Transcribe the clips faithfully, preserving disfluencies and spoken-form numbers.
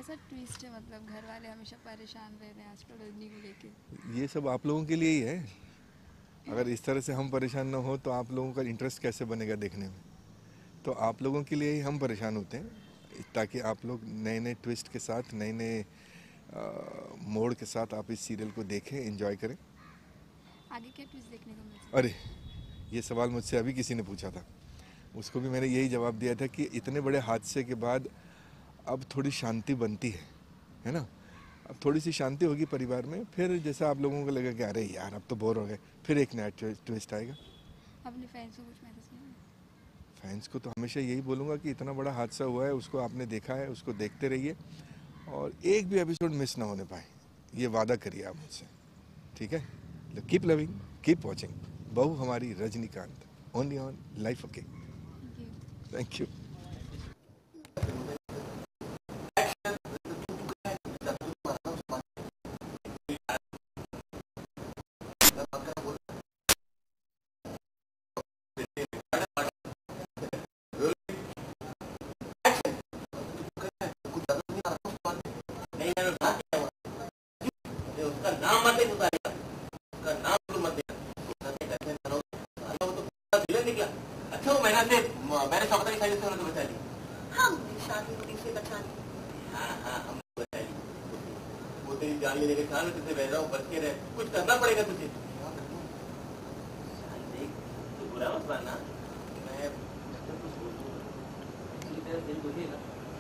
कैसा ट्विस्ट है, मतलब घर वाले हमेशा परेशान रह रहे हैं आजकल रजनी को लेके। ये सब आप लोगों के लिए ही है। अगर इस तरह से हम परेशान ना हो तो आप लोगों का इंटरेस्ट कैसे बनेगा देखने में। तो आप लोगों के लिए ही हम परेशान होते हैं, ताकि आप लोग नए नए ट्विस्ट के साथ, नए नए मोड़ के साथ आप इस सीरियल को देखें, एंजॉय करें। आगे क्या ट्विस्ट देखने को मिल सकता है? अरे ये सवाल मुझसे अभी किसी ने पूछा था, उसको भी मैंने यही जवाब दिया था कि इतने बड़े हादसे के बाद अब थोड़ी शांति बनती है है ना। अब थोड़ी सी शांति होगी परिवार में, फिर जैसा आप लोगों को लगा कि अरे यार अब तो बोर हो गए, फिर एक नया ट्विस्ट आएगा। अपने फैंस को कुछ मैसेज किया? फैंस को तो हमेशा यही बोलूँगा कि इतना बड़ा हादसा हुआ है, उसको आपने देखा है, उसको देखते रहिए और एक भी एपिसोड मिस ना होने पाए, ये वादा करिए आप मुझसे, ठीक है। कीप लविंग, कीप वॉचिंग बहू हमारी Rajinikanth, only on life okay. Thank you. अच्छा वो महीना से मैंने सब बताई सारी तो बता दी। हम शादी होती से बचा ली। हाँ हाँ हम बता ली। वो तेरी जान लेने के साथ तुझे बह रहा हूँ, बच के रहे, कुछ करना पड़ेगा तुझे। देख तू बुरा मत मानना, मैं जब कुछ बोलूँ तेरा दिल दुखेगा,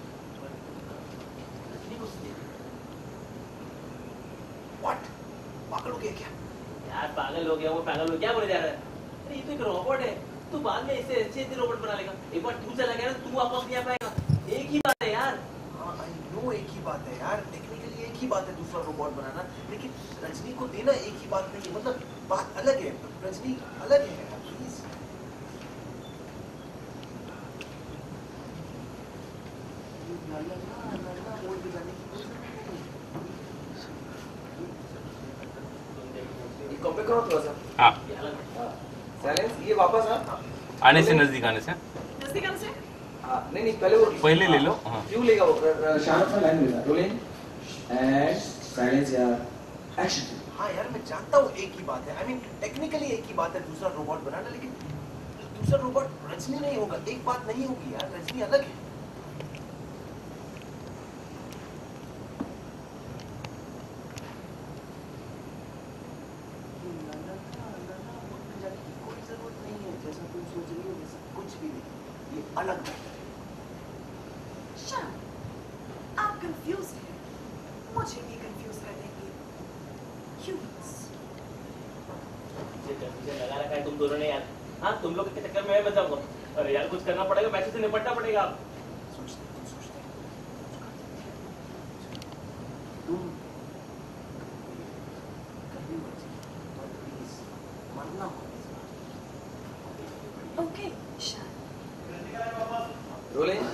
रजनी को सुनिए। What? पागल हो गया क्या? यार पागल हो गया, वो पागल हो क्या बोले जा रहा है? अरे ये तो एक रोबोट है, तू बाद में इसे अच्छे से रोबोट बना लेगा। एक बार तू चला गया ना, तू वापस नहीं आ पाएगा। एक ही बात है यार। हाँ आई नो एक ही बात है यार, टेक्निकली एक ही बात है दूसरा रोबोट बनाना, लेकिन रजनी को देना एक ही बात नहीं है, मतलब बात अलग है, रजनी अलग है यार, प्लीज। मोड़ पे जाने की कोशिश नहीं। कॉपी करो थोड़ा सा। हाँ साइलेंस, ये वापस आ आने से नजदीक आने से नजदीक आने से। हाँ नहीं नहीं पहले वो पहले ले लो। हाँ क्यों लेगा वो? शाहरुख खान लाइन मिला रोलिंग एंड साइलेंस यार एक्शन। हाँ यार मैं जानता हूँ एक ही बात है, आई मीन टेक्निकली एक ही बात है दूसरा रोबोट बनाना, लेकिन दूसरा रोबोट रजनी नहीं होगा, एक बात नहीं होगी यार, रजनी अलग है। कोई जरूरत नहीं है, जैसा तुम सोच रही हो वैसा कुछ भी नहीं, ये अलग है। शान, आप कंफ्यूज हैं, मुझे भी कंफ्यूज कर देंगे। Humans. मुझे कंफ्यूजन लगा रखा है तुम दोनों ने यार। हाँ तुम लोग के चक्कर में मैं बचाऊंगा। अरे यार कुछ करना पड़ेगा, पैसे से निपटना पड़ेगा। सोचते तुम सोचते तुम कभी मत प्लीज मरना हो। Okay, Shan. Rolling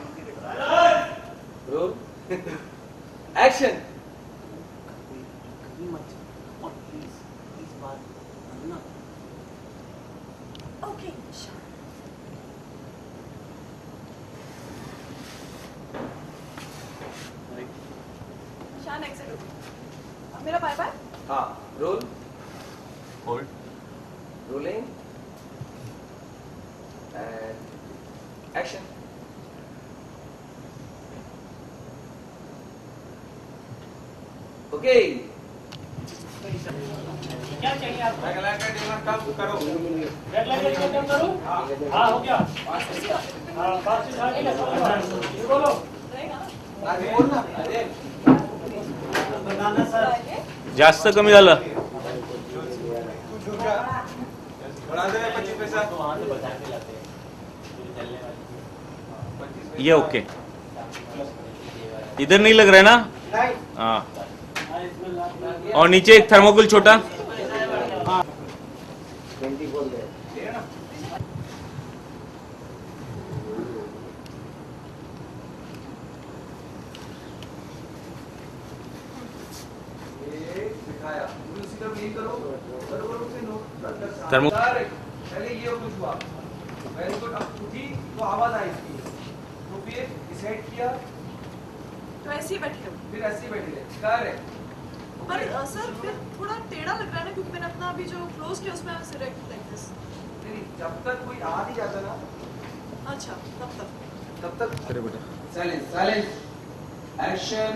roll action. कभी मत और प्लीज इस बार मरना। Okay, Shan. शान एक्सेट हो गई। अब मेरा बाय बाय। हाँ roll hold rolling and action. Okay क्या चाहिए आपको? रेगुलर का डिमांड कम करो। रेगुलर का कम करूं? हाँ हो गया। हाँ पाँच से आगे ये बोलो। आगे बोलना। बनाना सर। जास्त कमी झालं बढ़ा दे पच्चीस पैसा। तो वहाँ से बचा के लाते हैं चलने वाली। ये ओके। इधर नहीं लग रहा है ना? नहीं हाँ और नीचे एक थर्मोकोल छोटा। ट्वेंटी बोल दे। ये दिखाया उसी का यही करो करो करो से नो थर्मो पहले ये कुछ हुआ वेरी गुड। अब उठी तो आवाज आई इसकी तो फिर सेट किया तो ऐसे ही बैठी रहूं। फिर ऐसे ही बैठी रहे कर रहे पर अ, सर फिर थोड़ा टेढ़ा लग रहा है ना, क्योंकि मैंने अपना अभी जो क्लोज किया उसमें सिलेक्ट लाइक दिस। नहीं जब तक कोई आ नहीं जाता ना अच्छा तब तक तब तक अरे बेटा साइलेंस साइलेंस एक्शन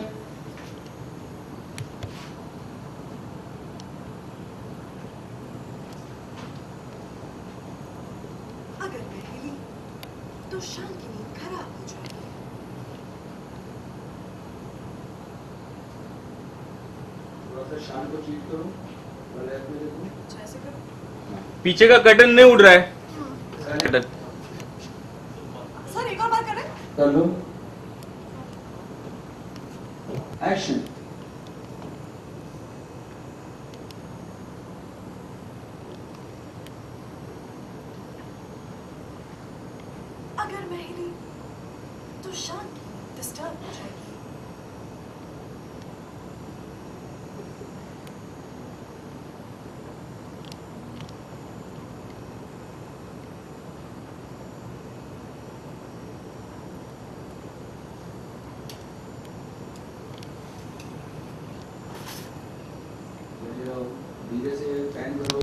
अगर मैं हिली तो शाम की नींद खराब हो जाएगी। थोड़ा सा शाम को चीट करो और लेफ्ट में देखो अच्छा ऐसे करो। पीछे का कर्टन नहीं उड़ रहा है। साइलेंस कर्टन सर एक और बार करें। कर लो एक्शन अगर मैं हिली तो शाम की नींद डिस्टर्ब हो जाएगी। धीरे से फैन करो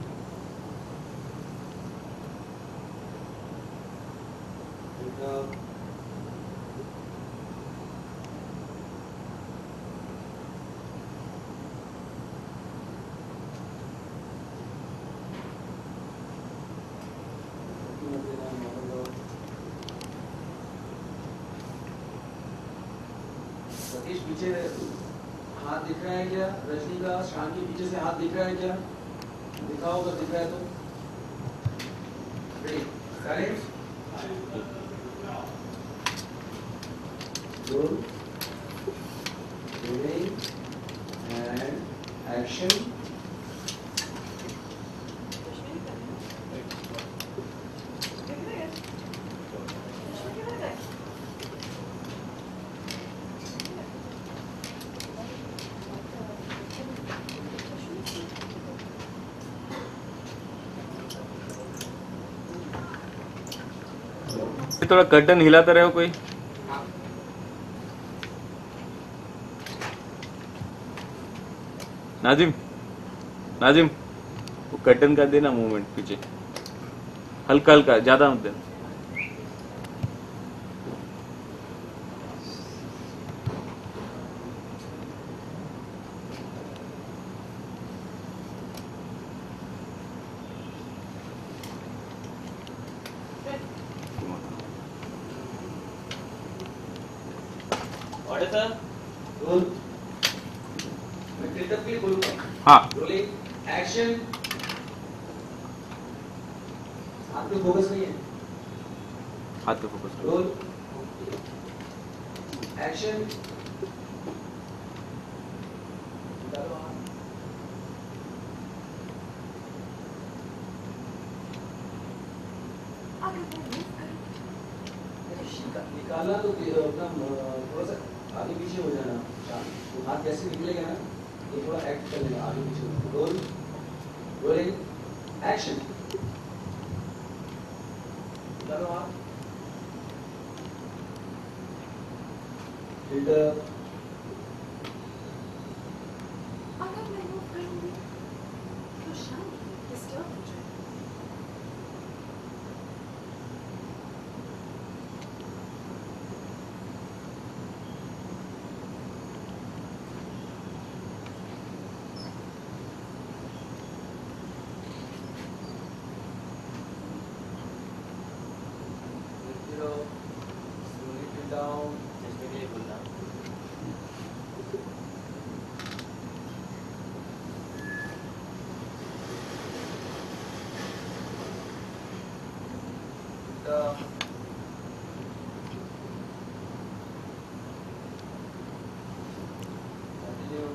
सतीश पीछे हाथ दिख रहा है क्या? रजनी का शान के पीछे से हाथ दिख रहा है क्या? दिखाओ अगर दिख रहा है तो। Ready silence roll rolling and action कुछ भी नहीं करना। देख रहे हैं? कुछ भी नहीं कर रहे। थोड़ा कर्टन हिलाता रहो कोई। नाजिम नाजिम वो कर्टन का देना मूवमेंट पीछे हल्का हल्का ज्यादा मत देना। Order sir. रोल मैं टिल्टअप के लिए बोलूंगा। हाँ रोलिंग एक्शन हाथ पे फोकस नहीं है। हाथ पे फोकस करो। रोल एक्शन अगर मैं move करूं निकालना तो अपना थोड़ा सा आगे पीछे हो जाना। तो हाथ जैसे निकलेगा ना तो थोड़ा एक्ट कर लेगा आगे पीछे। रोल रोलिंग एक्शन निकालो हाथ टिल्टअप अगर मैं move करूंगी तो शाम की नींद डिस्टर्ब हो जाएगी। down जिसमें के लिए बोलना the continue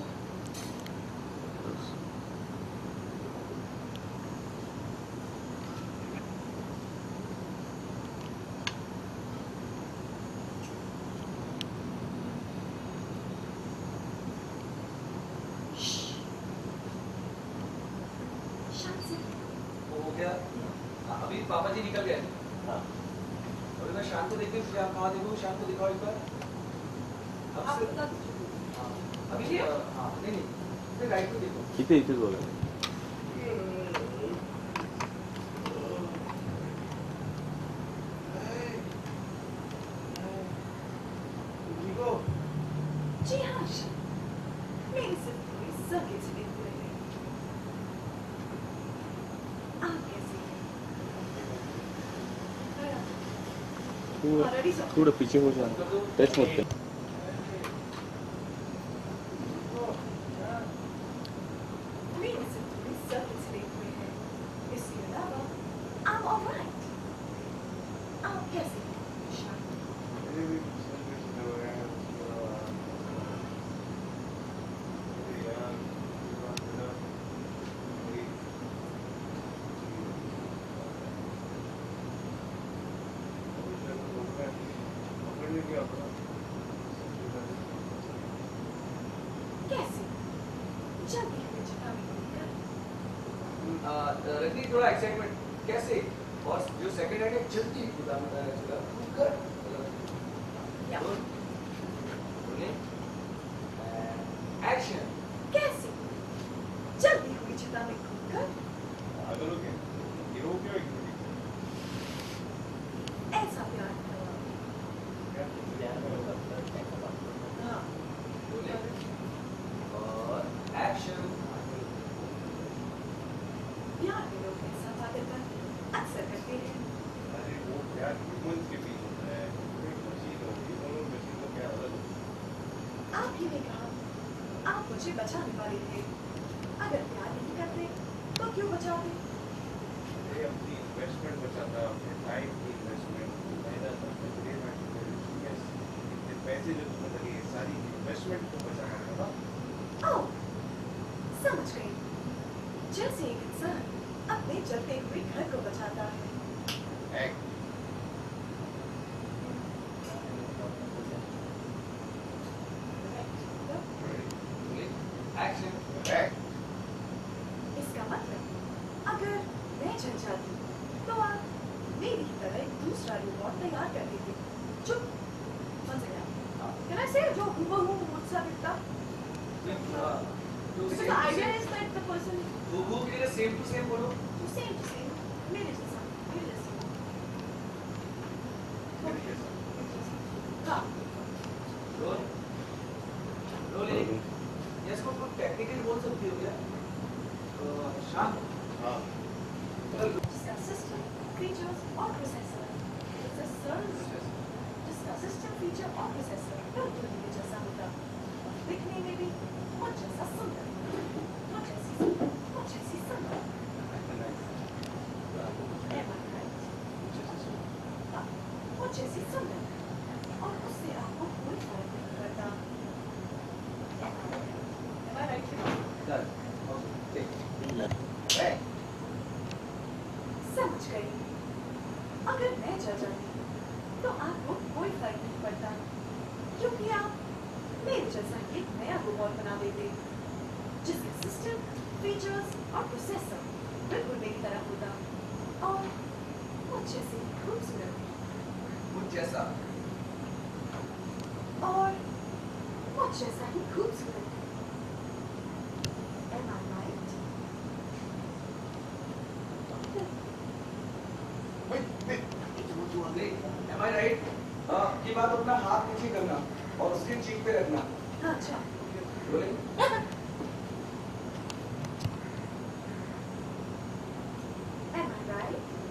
शाम से वो हो गया। अभी पापा जी निकल गए। हाँ अभी मैं शांत को देखती हूँ। आप कहाँ देखो शांत को दिखाओ एक बार। आप बता दीजिए। अभी ये हाँ नहीं नहीं फिर राइट को देखो इथे इथेच बघा जी हाँ मेरी सिर्फ थोड़ी सगे चले हुए हैं। आप कैसे हैं? थोड़ा ऑलरेडी सब थोड़ा पीछे हो जा टच मत कर मेरी सिर्फ थोड़ी सगे चले हुए हैं। इसके अलावा I'm alright. आप कैसे हैं? शांत। कैसे? जल्दी हमें चेतावनी देकर रजनी थोड़ा एक्साइटमेंट कैसे और जो सेकंड हैंड है जल्दी खुदा मत चला कर या एक्शन कैसे? जल्दी हुई चेतावनी देकर ऐसा प्यार करो। हाँ और एक्शन प्यार में लोग ऐसा पागलपन अक्सर करते हैं। आप ही ने कहा आप मुझे बचाने वाले थे। अगर प्यार नहीं करते तो क्यों बचाते? अपनी इन्वेस्टमेंट बचाता अपने टाइम की इन्वेस्टमेंट पैसे जो तुम्हें लगे सारी इन्वेस्टमेंट को बचाना था। आओ समझ गई। जैसे एक इंसान अपने जलते हुए घर को बचाता है। एक्ट एक्शन एक्ट इसका मतलब अगर मैं जल जाती तो आप मेरी ही तरह एक दूसरा रोबोट तैयार कर देते जो Can I say जो हूबहू मुझसे दिखता? Because the idea is that the person वो वो के लिए सेम टू सेम बोलो who same to same मेरे जैसा मेरे जैसा हाँ रोल रोलिंग यस को तुम टेक्निकली बोल सकती हो क्या शांत हाँ जिसका सिस्टम फीचर्स और प्रोसेसर प्रोसेसर जिसका सिस्टम फीचर और प्रोसेसर बिल्कुल मेरे जैसा होता और दिखने में भी मुझ जैसा सुंदर मुझ जैसी मुझ जैसी सुंदर Am I right? हाँ, मुझ जैसी सुंदर और उससे आपको कोई फर्क नहीं पड़ता। Am I right? Am I right? Done okay ठीक समझ गई। अगर मैं जल जाती तो आपको कोई फर्क नहीं पड़ता क्योंकि आप मेरे जैसा एक नया रोबोट बना देते जिसके सिस्टम फीचर्स और प्रोसेसर बिल्कुल मेरी तरह होता और मुझ जैसे खूबसूरत मुझ जैसा और मुझ जैसा ही खूबसूरत। Am I right? Am I right? हाँ ये बात अपना हाथ नीचे करना और उसके चीख पे रखना हाँ अच्छा रोलिंग Am I right?